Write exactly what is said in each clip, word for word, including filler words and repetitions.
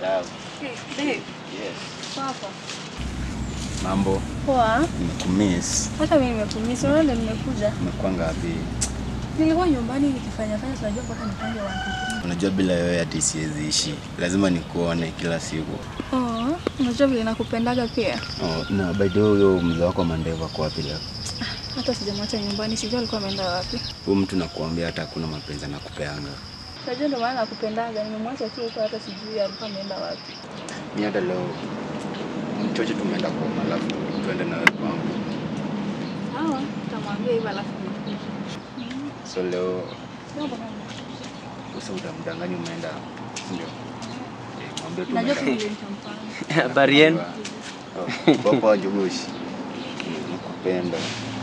Love. Hey, babe. Yes. Papa. Mambo. Poa. Nimekumiss. Hata mimi nimekumiss. Unaona ndio nimekuja. Umekuwa ngapi? Nilikuwa nyumbani nikifanya fanya tunajua mpaka nipange one two three. Unajua bila wewe hata siwezi ishi. Lazima nikuone kila siku. Oh, unajua vile nakupendaga pia. Oh, na by the way huyo mzee wako Mandeva kwa wapi leo? Hata sijamwacha nyumbani, sijui alikuwa ameenda wapi. Huyo mtu nakuambia hata hakuna mapenzi nakupeanga. Unajua ndio maana nakupendaga, nimemwacha tu huko hata sijui alikuwa ameenda wapi. Mimi hata leo mchoche tumeenda kwa malafu tuende na wewe kwangu. Sawa, tutamwambia hivyo alafu nikuja. So leo Ndio bwana. Usimdanganye umeenda ndio. Eh, mwambie tu. Najua vile nitampanga. Habari yenu? Oh, Papa Jogoshi. Nakupenda.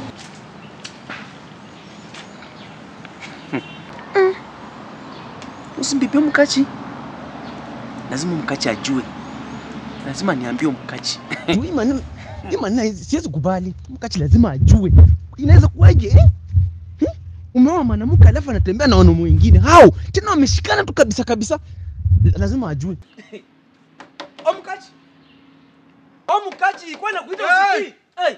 Usimbibie mkachi. Lazima mkachi ajue. Lazima niambie mkachi. Hii maneno, hii maneno siwezi kubali. Mkachi lazima ajue. Inaweza kuwaje eh? Hmm? Umeoa mwanamuke alafu anatembea na wanaume wengine. Hao tena wameshikana tu kabisa kabisa. Lazima ajue. O mkachi. O mkachi, kwa na kuita usikii. Hey.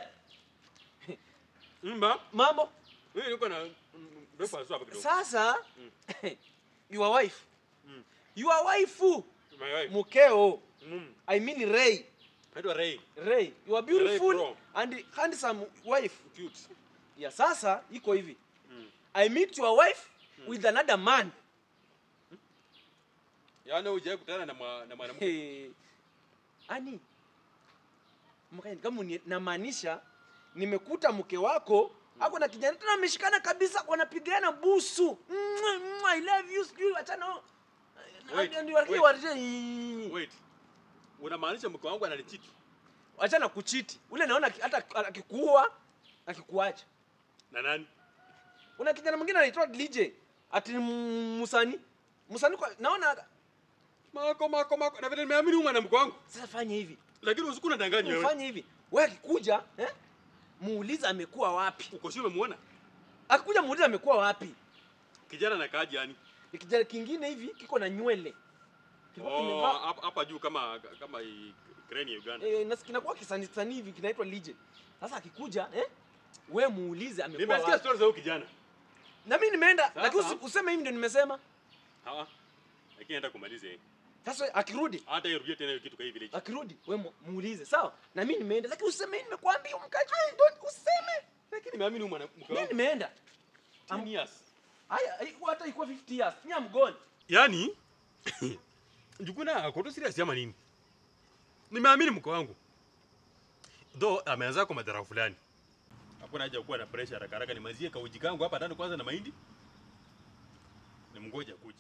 Mba, Mambo. mimi niko na breakfast hapa kidogo. Sasa mm. Your wife. Mm. Your wife. My wife. Mukeo. Mm. I mean Ray. Naitwa Ray. Ray, you are beautiful Ray, and handsome wife. Cute. Ya sasa iko hivi. Mm. I meet your wife mm. with another man. Hmm? Yaani uje kutana na mwa, na mwanamke. Hey. Ani. Mkani kama namaanisha nimekuta mke wako mm. ako na kijana tena ameshikana kabisa wanapigana busu. Mm, I love you, you achana. Wait, and you are wait. Wait. Unamaanisha mke wangu ananichiti? Achana kuchiti. Ule naona hata akikuua akikuacha. Na nani? Una kijana mwingine anaitwa D J. Ati Musani. Musani kwa naona Mako mako mako na vile nimeamini huyu mwanamke wangu. sasa fanya hivi. Lakini usiku unadanganya wewe. Fanya hivi. Wewe akikuja, eh? Muuliza amekuwa wapi? Uko sio umemuona? Akikuja muuliza amekuwa wapi? Kijana anakaaje yani? Ni kijana kingine hivi kiko na nywele. Kiko Oh, hapa hapa juu kama kama kreni ya Uganda. Eh, nasikina kwa kisani sani hivi kinaitwa Legend. Sasa akikuja, eh? Wewe muulize amekuwa wapi? Nimesikia stories za huyu kijana. Na mimi nimeenda, lakini useme hivi ndio nimesema. Hawa. Lakini naenda kumaliza yeye. Sasa akirudi, hata irudie tena hiyo kitu kwa hivi village. Akirudi, wewe muulize, sawa? Na mimi nimeenda, lakini useme mimi nimekuambia umkaje, don't useme. Lakini nimeamini huyu mwanamke wangu. Mimi nimeenda. ten years. Haya, hata iko fifty years. Mimi am gone. Yaani Njuguna ako tu serious ama nini? Nimeamini mke wangu. Though ameanza kwa madhara fulani. Hakuna haja kuwa na pressure haraka haraka, nimazie kauji kangu hapa ndani kwanza na mahindi. Nimngoja kuja.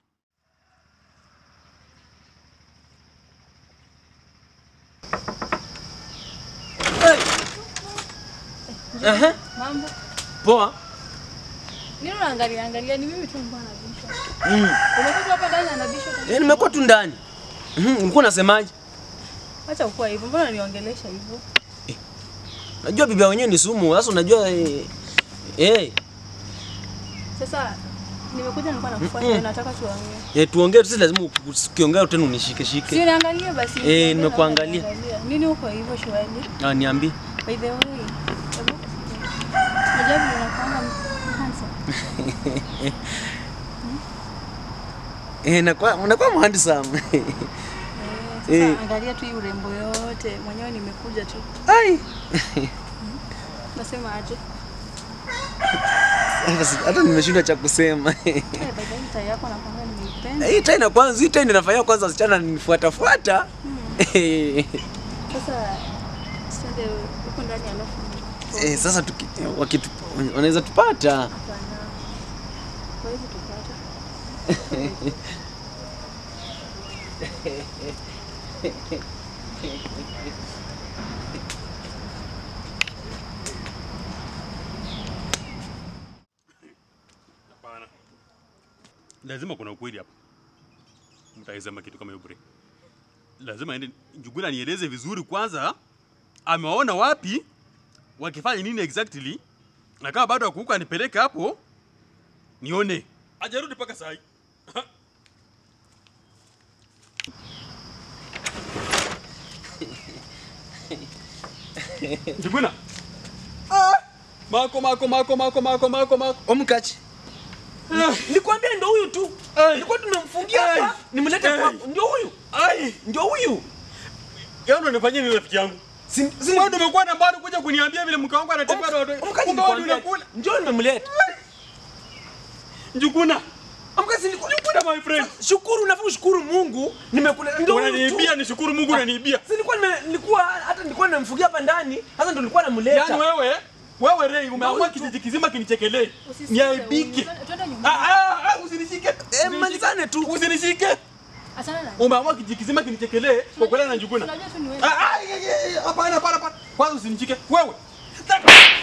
Eh eh. Mambo. Poa. Nini unaangalia angalia ni mimi tu mbona nabisha. Mm. Umekuja hapa ndani anabisha. Eh, nimekuwa tu ndani. Mhm, ulikuwa unasemaje? Acha ukua hivyo. Mbona niongelesha hivyo? Eh. Najua bibi wenyewe ni sumu. Sasa unajua eh eh. Sasa nimekuja nilikuwa nakufuata mm -mm. nataka tuongee. Eh, tuongee sisi lazima ukiongea tena unishike shike. Si niangalie basi. Eh, nimekuangalia. Nini uko hivyo shwali? Ah, niambie. By the way. Ajabu unakuanga handsome. Eh, nakuwa unakuwa handsome. Eh, sasa angalia tu hii urembo yote. Mwenyewe nimekuja tu. Ai. Nasema aje? Hata nimeshindwa cha kusema. Eh, baba tai yako nakwambia nimeipenda. Hii tai na kwanza, hii tai ninafanya kwanza wasichana nifuata fuata. Sasa sende uko ndani alafu. Eh, sasa tuki wakitu wanaweza tupata. Hapana. Kwa hivyo tupata. Hapana. Lazima kuna ukweli hapa. Mtaisema kitu kama hiyo bure. Lazima ende Njuguna nieleze vizuri kwanza. Ameona wapi? Wakifanya nini exactly? Na kama bado akuuka nipeleke hapo nione. Ajarudi paka saa hii. Njuguna. Ah! Mako mako mako mako mako mako mako. Omkachi. Nikwambia ndio huyu tu. Nilikuwa tumemfungia hapa. Nimlete kwako. Ndio huyu. Ai, ndio huyu. Yeye ndo anafanyia nini rafiki yangu? Si wewe ndo umekuwa na bado kuja kuniambia vile mke wangu anatembea na watu. Kumbe wewe unakula. Njoo nimemleta. Njuguna. Amkazi nilikuwa my friend. Shukuru unafaa kushukuru Mungu. Nimekula ndio unaniibia ni shukuru Mungu unaniibia. Si nilikuwa nilikuwa hata nilikuwa namfungia hapa ndani. Sasa ndo nilikuwa namleta. Yaani wewe wewe Ray umeamua kijiji kizima kinichekelee. Niaibike. Ah ah usinishike. Eh malizane tu. Usinishike. Asana na. Umeamua kijiji kizima kinichekelee kwa kwenda na Njuguna. Unajua tu ni wewe. Ah ah hapana hapana hapana. Kwanza usinishike wewe.